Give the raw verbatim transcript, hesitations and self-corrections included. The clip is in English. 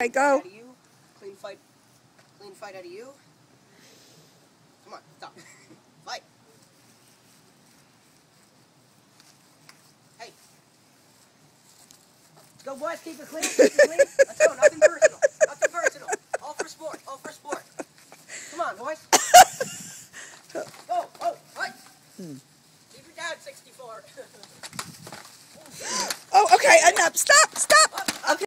Okay, go. Out of you. Clean fight. Clean fight out of you. Come on, stop. Fight. Hey. Let's go, boys. Keep it clean. Keep it clean. Let's go. Nothing personal. Nothing personal. All for sport. All for sport. Come on, boys. Go. Oh, fight. Hmm. Keep your dad sixty-four. Oh, okay, enough. Stop, stop.